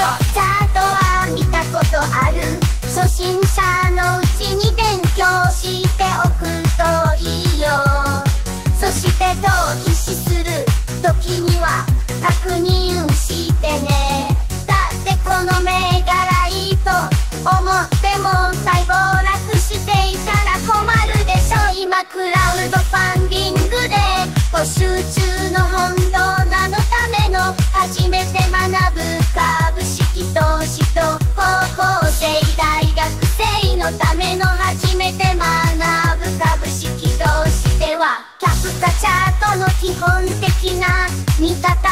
チャートは見たことある。初心者のうちに勉強しておくといいよ。そして投資する時には確認してね。だってこの銘柄いいと思っても再暴落していたら困るでしょ。今クラウドファンディングで募集中の本業なのための初めて学ぶ株式投資と高校生大学生のための初めて学ぶ株式投資ではキャプカチャートの基本的な見方